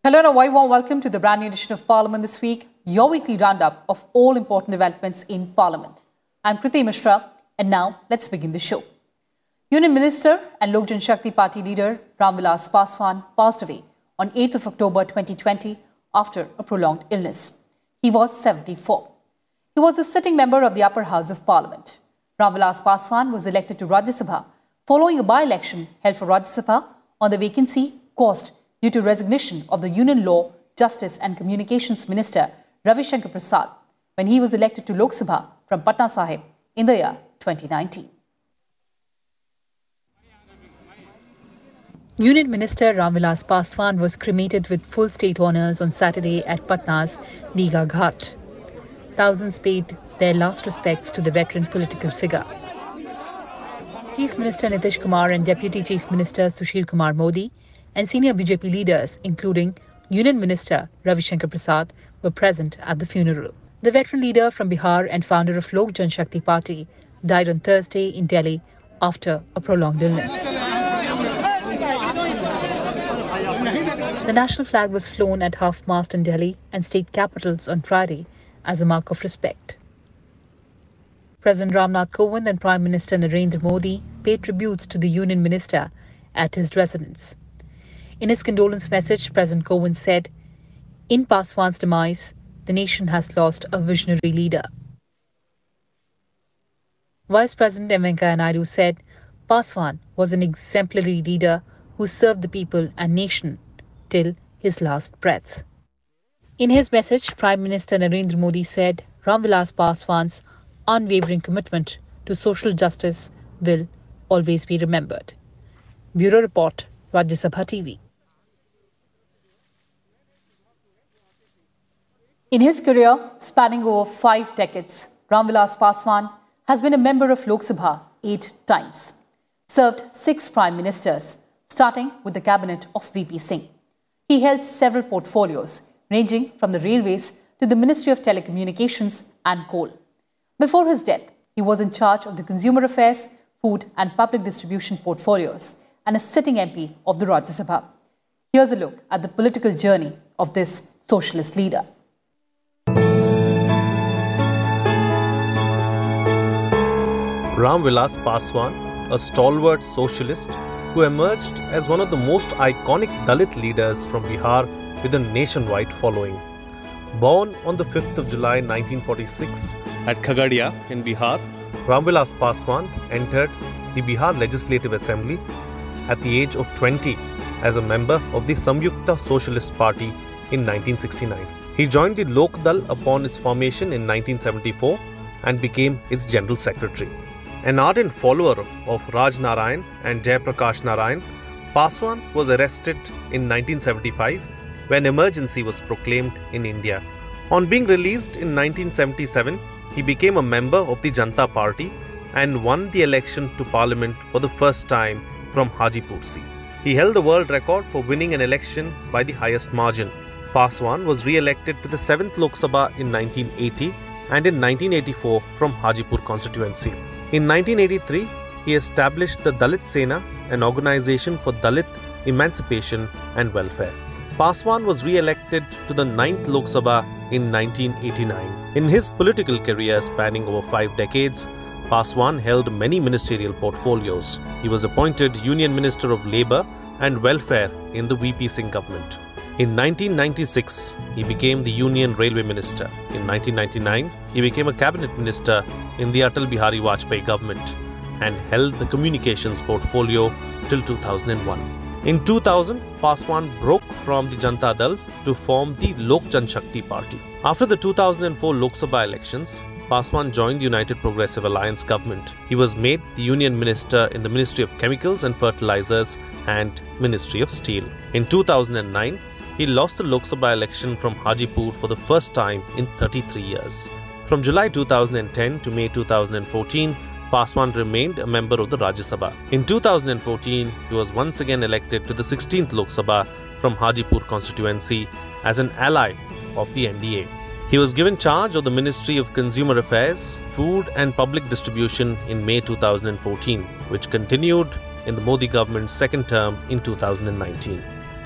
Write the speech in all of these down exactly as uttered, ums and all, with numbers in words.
Hello and a very warm welcome to the brand new edition of Parliament This Week, your weekly roundup of all important developments in Parliament. I'm Kriti Mishra, and now let's begin the show. Union Minister and Lok Jan Shakti Party leader Ram Vilas Paswan passed away on eighth of October twenty twenty after a prolonged illness. He was seventy-four. He was a sitting member of the Upper House of Parliament. Ram Vilas Paswan was elected to Rajya Sabha following a by-election held for Rajya Sabha on the vacancy caused due to resignation of the Union Law, Justice and Communications Minister Ravi Shankar Prasad when he was elected to Lok Sabha from Patna Sahib in the year twenty nineteen. Union Minister Ram Vilas Paswan was cremated with full state honours on Saturday at Patna's Digha Ghat. Thousands paid their last respects to the veteran political figure. Chief Minister Nitish Kumar and Deputy Chief Minister Sushil Kumar Modi and senior B J P leaders, including Union Minister Ravi Shankar Prasad, were present at the funeral. The veteran leader from Bihar and founder of Lok Jan Shakti Party died on Thursday in Delhi after a prolonged illness. The national flag was flown at half-mast in Delhi and state capitals on Friday as a mark of respect. President Ramnath Kovind and Prime Minister Narendra Modi paid tributes to the Union Minister at his residence. In his condolence message, President Kovind said, "In Paswan's demise, the nation has lost a visionary leader." Vice President M Venkaiah Naidu said, "Paswan was an exemplary leader who served the people and nation till his last breath." In his message, Prime Minister Narendra Modi said, "Ram Vilas Paswan's unwavering commitment to social justice will always be remembered." Bureau Report, Rajya Sabha T V. In his career, spanning over five decades, Ram Vilas Paswan has been a member of Lok Sabha eight times, served six prime ministers, starting with the cabinet of V P Singh. He held several portfolios, ranging from the railways to the Ministry of Telecommunications and Coal. Before his death, he was in charge of the Consumer Affairs, Food and Public Distribution portfolios and a sitting M P of the Rajya Sabha. Here's a look at the political journey of this socialist leader. Ram Vilas Paswan, a stalwart socialist who emerged as one of the most iconic Dalit leaders from Bihar with a nationwide following. Born on the fifth of July nineteen forty-six at Khagadia in Bihar, Ram Vilas Paswan entered the Bihar Legislative Assembly at the age of twenty as a member of the Samyukta Socialist Party in nineteen sixty-nine. He joined the Lok Dal upon its formation in nineteen seventy-four and became its General Secretary. An ardent follower of Raj Narayan and Jai Prakash Narayan, Paswan was arrested in nineteen seventy-five when emergency was proclaimed in India. On being released in nineteen seventy-seven, he became a member of the Janta Party and won the election to Parliament for the first time from Hajipur seat. He held the world record for winning an election by the highest margin. Paswan was re-elected to the seventh Lok Sabha in nineteen eighty and in nineteen eighty-four from Hajipur constituency. In nineteen eighty-three, he established the Dalit Sena, an organization for Dalit emancipation and welfare. Paswan was re-elected to the ninth Lok Sabha in nineteen eighty-nine. In his political career spanning over five decades, Paswan held many ministerial portfolios. He was appointed Union Minister of Labour and Welfare in the V P Singh government. In nineteen ninety-six, he became the Union Railway Minister. In nineteen ninety-nine, he became a Cabinet Minister in the Atal Bihari Vajpayee government and held the communications portfolio till two thousand one. In two thousand, Paswan broke from the Janta Dal to form the Lok Jan Shakti Party. After the two thousand four Lok Sabha elections, Paswan joined the United Progressive Alliance government. He was made the Union Minister in the Ministry of Chemicals and Fertilizers and Ministry of Steel. In two thousand nine, he lost the Lok Sabha election from Hajipur for the first time in thirty-three years. From July two thousand ten to May two thousand fourteen, Paswan remained a member of the Rajya Sabha. In two thousand fourteen, he was once again elected to the sixteenth Lok Sabha from Hajipur constituency as an ally of the N D A. He was given charge of the Ministry of Consumer Affairs, Food and Public Distribution in May two thousand fourteen, which continued in the Modi government's second term in two thousand nineteen.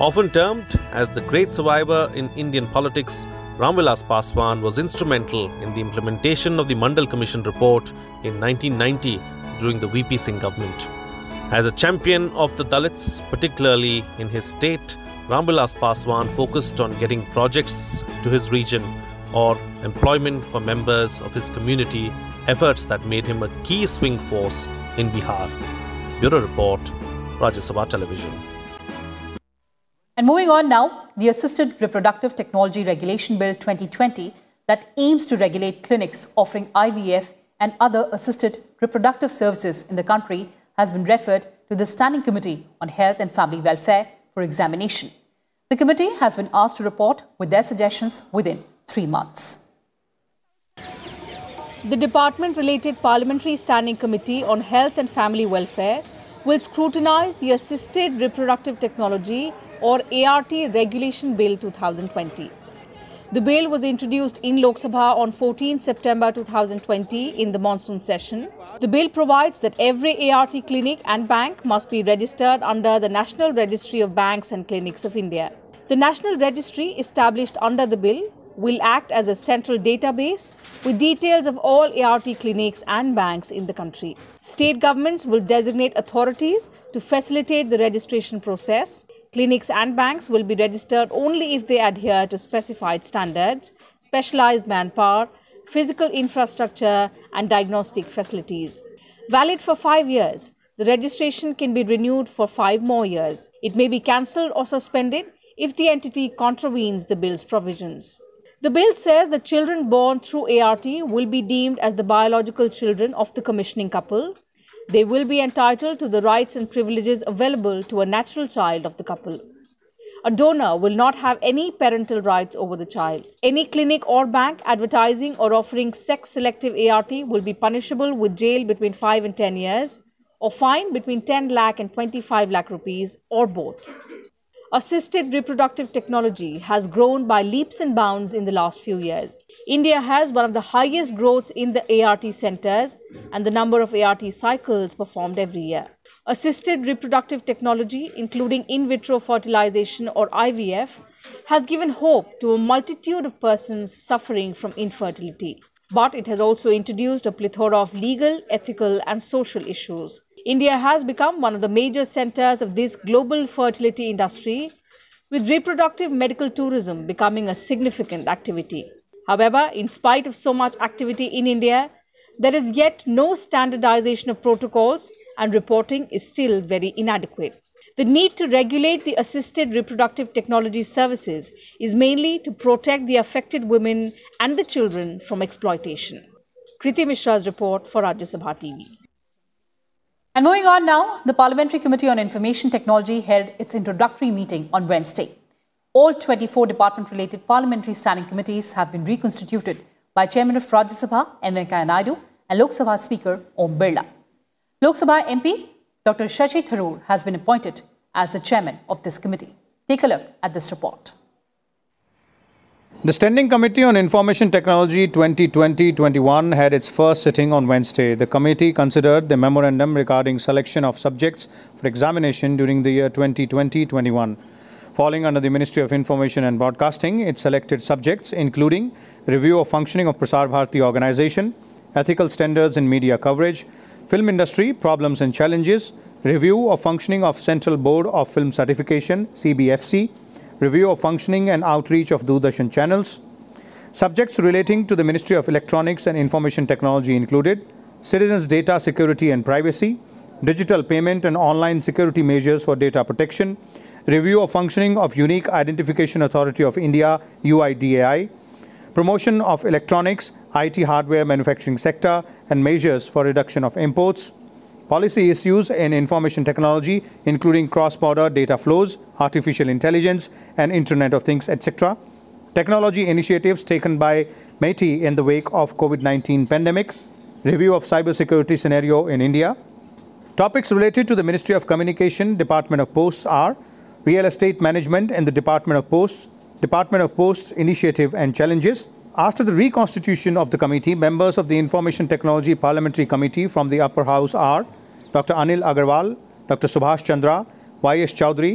Often termed as the great survivor in Indian politics, Ram Vilas Paswan was instrumental in the implementation of the Mandal Commission report in nineteen ninety during the V P Singh government. As a champion of the Dalits, particularly in his state, Ram Vilas Paswan focused on getting projects to his region or employment for members of his community, efforts that made him a key swing force in Bihar. Bureau Report, Rajya Sabha Television. And moving on now, the Assisted Reproductive Technology Regulation Bill twenty twenty that aims to regulate clinics offering I V F and other assisted reproductive services in the country has been referred to the Standing Committee on Health and Family Welfare for examination. The committee has been asked to report with their suggestions within three months. The department-related Parliamentary Standing Committee on Health and Family Welfare will scrutinize the Assisted Reproductive Technology or A R T Regulation Bill twenty twenty. The bill was introduced in Lok Sabha on fourteenth September two thousand twenty in the monsoon session. The bill provides that every A R T clinic and bank must be registered under the National Registry of Banks and Clinics of India. The National Registry established under the bill will act as a central database with details of all A R T clinics and banks in the country. State governments will designate authorities to facilitate the registration process. Clinics and banks will be registered only if they adhere to specified standards, specialized manpower, physical infrastructure and diagnostic facilities. Valid for five years, the registration can be renewed for five more years. It may be cancelled or suspended if the entity contravenes the bill's provisions. The bill says that children born through A R T will be deemed as the biological children of the commissioning couple. They will be entitled to the rights and privileges available to a natural child of the couple. A donor will not have any parental rights over the child. Any clinic or bank advertising or offering sex-selective A R T will be punishable with jail between five and ten years or fine between ten lakh and twenty-five lakh rupees or both. Assisted reproductive technology has grown by leaps and bounds in the last few years. India has one of the highest growths in the A R T centers and the number of A R T cycles performed every year. Assisted reproductive technology, including in vitro fertilization or I V F, has given hope to a multitude of persons suffering from infertility. But it has also introduced a plethora of legal, ethical and social issues. India has become one of the major centers of this global fertility industry, with reproductive medical tourism becoming a significant activity. However, in spite of so much activity in India, there is yet no standardization of protocols and reporting is still very inadequate. The need to regulate the assisted reproductive technology services is mainly to protect the affected women and the children from exploitation. Kriti Mishra's report for Rajya Sabha T V. And moving on now, the Parliamentary Committee on Information Technology held its introductory meeting on Wednesday. All twenty-four department-related parliamentary standing committees have been reconstituted by Chairman of Rajya Sabha, M Venkaiah Naidu, and Lok Sabha Speaker, Om Birla. Lok Sabha M P, Doctor Shashi Tharoor, has been appointed as the chairman of this committee. Take a look at this report. The Standing Committee on Information Technology twenty twenty to twenty-one had its first sitting on Wednesday. The committee considered the memorandum regarding selection of subjects for examination during the year twenty twenty to twenty-one. Falling under the Ministry of Information and Broadcasting, it selected subjects including review of functioning of Prasar Bharati organization, ethical standards in media coverage, film industry, problems and challenges, review of functioning of Central Board of Film Certification, C B F C, review of functioning and outreach of Doordarshan channels. Subjects relating to the Ministry of Electronics and Information Technology included citizens' data security and privacy, digital payment and online security measures for data protection, review of functioning of Unique Identification Authority of India, U I D A I, promotion of electronics, I T hardware manufacturing sector and measures for reduction of imports, policy issues in information technology, including cross-border data flows, artificial intelligence and Internet of Things, et cetera. Technology initiatives taken by MeitY in the wake of COVID nineteen pandemic, review of cybersecurity scenario in India. Topics related to the Ministry of Communication, Department of Posts are real estate management and the Department of Posts, Department of Posts initiative and challenges. After the reconstitution of the committee, members of the Information Technology Parliamentary Committee from the Upper House are Doctor Anil Agarwal, Doctor Subhash Chandra, Y S Chowdhury,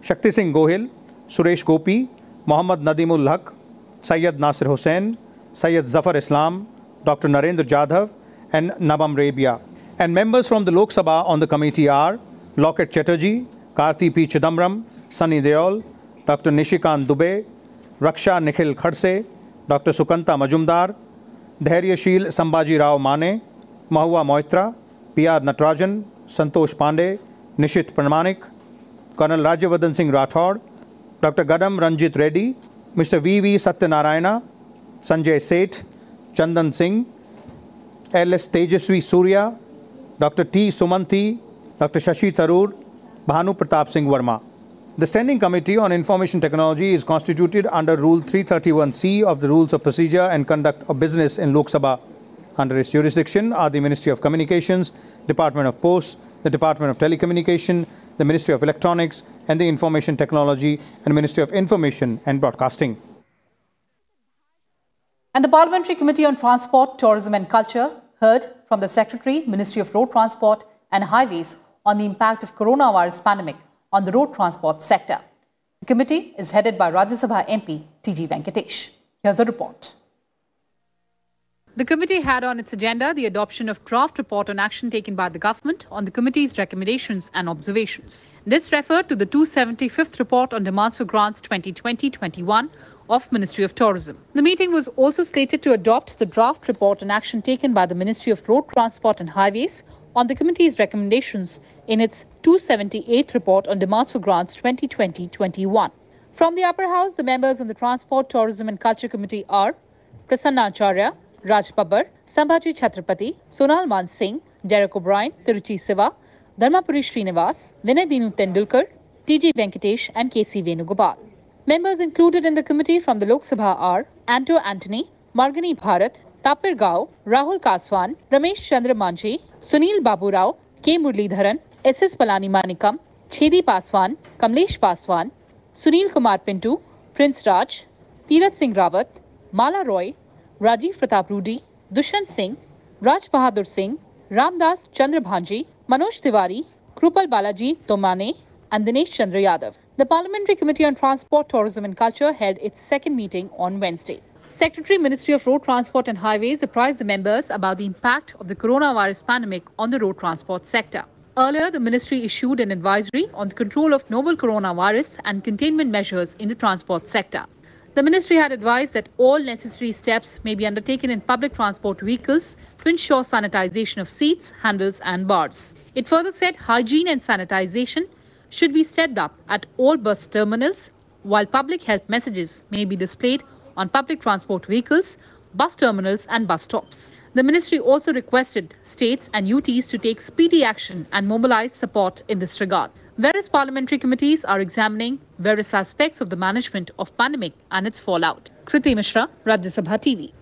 Shakti Singh Gohil, Suresh Gopi, Mohammad Nadimul Haq, Syed Nasir Hussain, Syed Zafar Islam, Doctor Narendra Jadhav, and Nabam Rebia. And members from the Lok Sabha on the committee are Loket Chatterjee, Karti P. Chidambaram, Sunny Deol, Doctor Nishikant Dubey, Raksha Nikhil Khadse, Doctor Sukanta Majumdar, Dhairyashil Sambhaji Rao Mane, Mahua Moitra, P R Natarajan, Santosh Pandey, Nishit Pramanik, Colonel Rajyavardhan Singh Rathod, Doctor Gadam Ranjit Reddy, Mister V V Satyanarayana, Sanjay Seth, Chandan Singh, L S Tejaswi Surya, Doctor T. Sumanthi, Doctor Shashi Tharoor, Bhanu Pratap Singh Verma. The Standing Committee on Information Technology is constituted under Rule three thirty-one C of the Rules of Procedure and Conduct of Business in Lok Sabha. Under its jurisdiction are the Ministry of Communications, Department of Posts, the Department of Telecommunication, the Ministry of Electronics and the Information Technology, and Ministry of Information and Broadcasting. And the Parliamentary Committee on Transport, Tourism and Culture heard from the Secretary, Ministry of Road Transport and Highways on the impact of coronavirus pandemic on the road transport sector. The committee is headed by Rajya Sabha M P T G Venkatesh. Here's a report. The committee had on its agenda the adoption of draft report on action taken by the government on the committee's recommendations and observations. This referred to the two hundred seventy-fifth report on demands for grants twenty twenty twenty-one of Ministry of Tourism. The meeting was also slated to adopt the draft report on action taken by the Ministry of Road Transport and Highways on the committee's recommendations in its two hundred seventy-eighth report on demands for grants twenty twenty twenty-one. From the upper house, the members on the Transport, Tourism and Culture Committee are Prasanna Acharya, Raj Babbar, Sambhaji Chhatrapati, Sonal Man Singh, Derek O'Brien, Tiruchi Siva, Dharmapuri Srinivas, Vinay Dinu Tendulkar, T G Venkatesh and K C Venugopal. Members included in the committee from the Lok Sabha are Anto Antony, Margani Bharat, Tapir Gao, Rahul Kaswan, Ramesh Chandra Manji, Sunil Babu Rao, K. Murlidharan, S S Palani Manikam, Chedi Paswan, Kamlesh Paswan, Sunil Kumar Pintu, Prince Raj, Tirath Singh Rawat, Mala Roy, Rajiv Pratap Rudi, Dushyant Singh, Raj Bahadur Singh, Ramdas Chandra Bhanji, Manoj Tiwari, Krupal Balaji Tomane, and Dinesh Chandra Yadav. The Parliamentary Committee on Transport, Tourism and Culture held its second meeting on Wednesday. Secretary, Ministry of Road Transport and Highways apprised the members about the impact of the coronavirus pandemic on the road transport sector. Earlier, the ministry issued an advisory on the control of novel coronavirus and containment measures in the transport sector. The ministry had advised that all necessary steps may be undertaken in public transport vehicles to ensure sanitization of seats, handles and bars. It further said hygiene and sanitization should be stepped up at all bus terminals, while public health messages may be displayed on public transport vehicles, bus terminals and bus stops. The ministry also requested states and U Ts to take speedy action and mobilize support in this regard. Various parliamentary committees are examining various aspects of the management of pandemic and its fallout. Kriti Mishra, Rajya Sabha T V.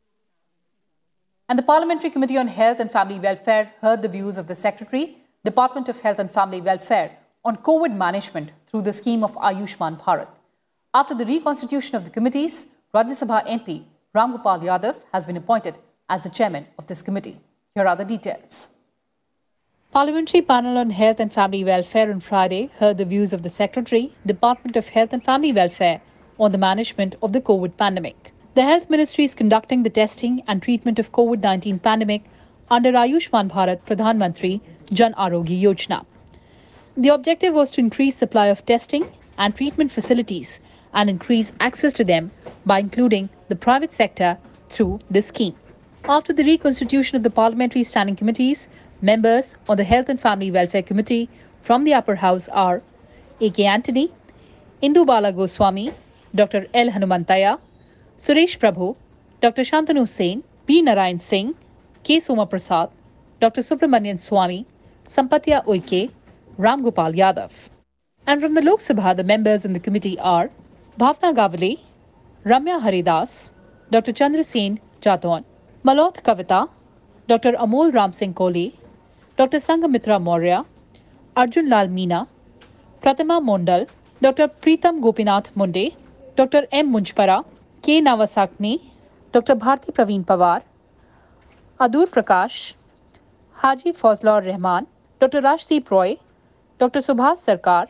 And the Parliamentary Committee on Health and Family Welfare heard the views of the Secretary, Department of Health and Family Welfare on COVID management through the scheme of Ayushman Bharat. After the reconstitution of the committees, Rajya Sabha M P Ram Gopal Yadav has been appointed as the chairman of this committee. Here are the details. Parliamentary Panel on Health and Family Welfare on Friday heard the views of the Secretary, Department of Health and Family Welfare on the management of the COVID pandemic. The Health Ministry is conducting the testing and treatment of COVID nineteen pandemic under Ayushman Bharat Pradhan Mantri Jan Arogya Yojana. The objective was to increase supply of testing and treatment facilities and increase access to them by including the private sector through this scheme. After the reconstitution of the Parliamentary Standing Committees, members on the Health and Family Welfare Committee from the upper house are A K Antony, Indu Bala Goswami, Doctor L Hanumantaya, Suresh Prabhu, Doctor Shantanu Sen, B Narayan Singh, K Soma Prasad, Doctor Subramanian Swamy, Sampatya Uike, Ram Gopal Yadav. And from the Lok Sabha, the members on the committee are Bhavna Gavale, Ramya Haridas, Doctor Chandra Sen Jaton, Malot Kavita, Doctor Amol Ram Singh Kohli, Doctor Sangamitra Maurya, Arjun Lal Meena, Pratima Mondal, Doctor Preetam Gopinath Munde, Doctor M. Munchpara, K. Navasakni, Doctor Bharti Praveen Pawar, Adur Prakash, Haji Fazlur Rahman, Doctor Rashdeep Roy, Doctor Subhas Sarkar,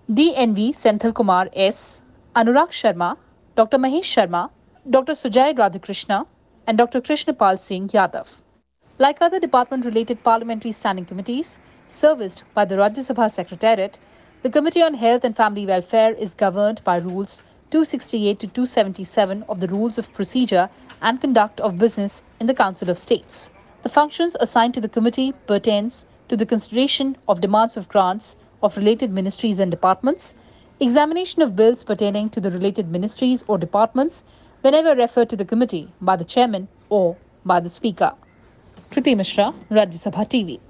D N V Senthil Kumar S, Anurag Sharma, Doctor Mahesh Sharma, Doctor Sujay Radhakrishna, and Doctor Krishnapal Singh Yadav. Like other department-related parliamentary standing committees serviced by the Rajya Sabha Secretariat, the Committee on Health and Family Welfare is governed by Rules two sixty-eight to two seventy-seven of the Rules of Procedure and Conduct of Business in the Council of States. The functions assigned to the committee pertains to the consideration of demands of grants of related ministries and departments, examination of bills pertaining to the related ministries or departments whenever referred to the committee by the chairman or by the speaker. Kriti Mishra, Rajya Sabha T V.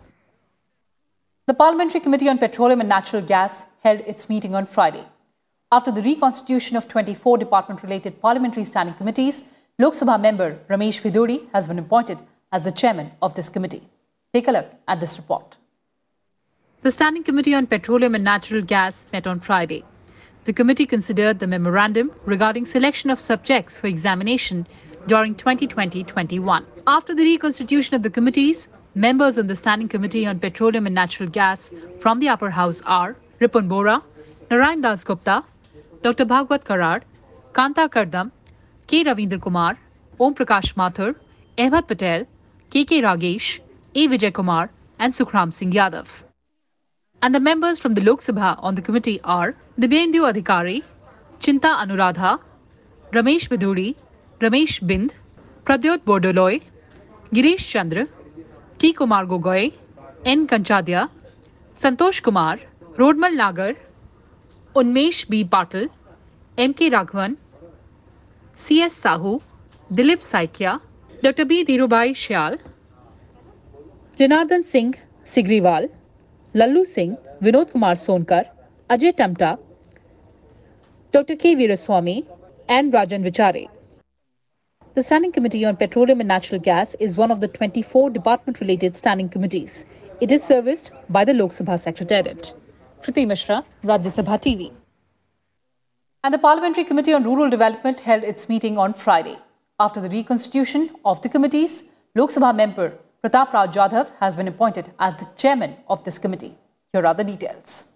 The Parliamentary Committee on Petroleum and Natural Gas held its meeting on Friday. After the reconstitution of twenty-four department-related parliamentary standing committees, Lok Sabha member Ramesh Bidodi has been appointed as the chairman of this committee. Take a look at this report. The Standing Committee on Petroleum and Natural Gas met on Friday. The committee considered the memorandum regarding selection of subjects for examination during twenty twenty to twenty-one. After the reconstitution of the committees, members on the Standing Committee on Petroleum and Natural Gas from the Upper House are Ripun Bora, Narayan Das Gupta, Doctor Bhagwat Karad, Kanta Kardam, K. Ravindra Kumar, Om Prakash Mathur, Ahmed Patel, K K Ragesh, A. Vijay Kumar, and Sukhram Singh Yadav. And the members from the Lok Sabha on the committee are Dibyendu Adhikari, Chinta Anuradha, Ramesh Bidodi, Ramesh Bind, Pradyot Bordoloi, Girish Chandra, T. Kumar Gogoi, N. Kanchadia, Santosh Kumar, Rodmal Nagar, Unmesh B. Patil, M. K. Raghavan, C. S. Sahu, Dilip Saikia, Doctor B. Dhirubai Shyal, Janardhan Singh Sigriwal, Lallu Singh, Vinod Kumar Sonkar, Ajay Tamta, Doctor K. Veeraswamy, and Rajan Vichare. The Standing Committee on Petroleum and Natural Gas is one of the twenty-four department-related standing committees. It is serviced by the Lok Sabha Secretariat. Kriti Mishra, Rajya Sabha T V. And the Parliamentary Committee on Rural Development held its meeting on Friday. After the reconstitution of the committees, Lok Sabha member Pratap Rao Jadhav has been appointed as the chairman of this committee. Here are the details.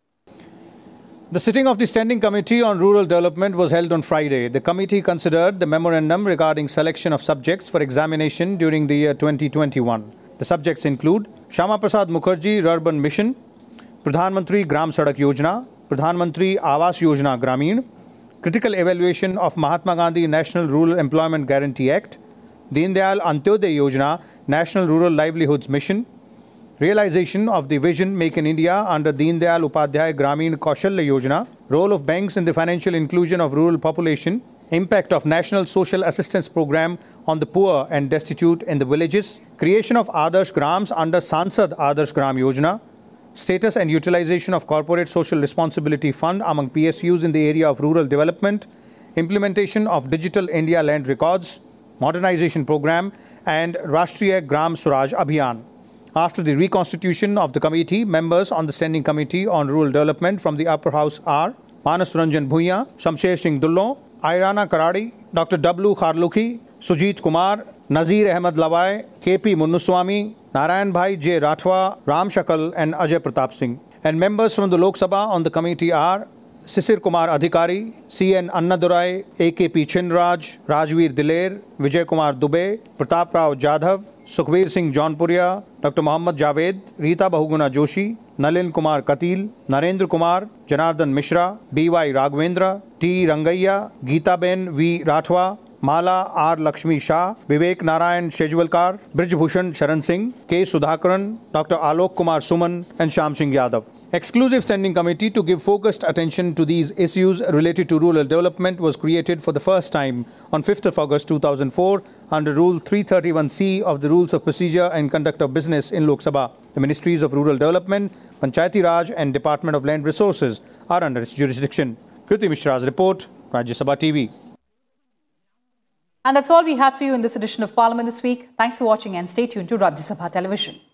The sitting of the Standing Committee on Rural Development was held on Friday. The committee considered the memorandum regarding selection of subjects for examination during the year twenty twenty-one. The subjects include Shyama Prasad Mukherjee Urban Mission, Pradhan Mantri Gram Sadak Yojana, Pradhan Mantri Awas Yojana Grameen, Critical Evaluation of Mahatma Gandhi National Rural Employment Guarantee Act, Deen Dayal Antyodaya Yojana National Rural Livelihoods Mission, realization of the vision Make in India under Deen Dayal Upadhyay Grameen Kaushalya Yojana, role of banks in the financial inclusion of rural population, impact of National Social Assistance Program on the poor and destitute in the villages, creation of Adarsh Grams under Sansad Adarsh Gram Yojana, status and utilization of Corporate Social Responsibility Fund among P S Us in the area of rural development, implementation of Digital India Land Records, modernization program, and Rashtriya Gram Swaraj Abhiyan. After the reconstitution of the committee, members on the Standing Committee on Rural Development from the Upper House are Manas Ranjan Bhuiya, Shamsher Singh Dullo, Ayrana Karadi, Doctor W. Kharlukhi, Sujit Kumar, Nazir Ahmed Lawai, K P Munnuswamy, Narayan Bhai J. Rathwa, Ram Shakal, and Ajay Pratap Singh. And members from the Lok Sabha on the committee are Sisir Kumar Adhikari, C N Annadurai, A K P Chinraj, Rajveer Diler, Vijay Kumar Dubey, Pratap Rao Jadhav, Sukhbir Singh Jaunpuria, Doctor Mohammad Javed, Rita Bahuguna Joshi, Nalin Kumar Katil, Narendra Kumar, Janardhan Mishra, B Y Raghavendra, T. Rangaiya, Geeta Ben V. Rathwa, Mala R. Lakshmi Shah, Vivek Narayan Shejwalkar, Brij Bhushan Sharan Singh, K. Sudhakaran, Doctor Alok Kumar Suman, and Shyam Singh Yadav. Exclusive Standing Committee to give focused attention to these issues related to rural development was created for the first time on fifth of August two thousand four under Rule three thirty-one C of the Rules of Procedure and Conduct of Business in Lok Sabha. The Ministries of Rural Development, Panchayati Raj and Department of Land Resources are under its jurisdiction. Kriti Mishra's report, Rajya Sabha T V. And that's all we had for you in this edition of Parliament this week. Thanks for watching and stay tuned to Rajya Sabha Television.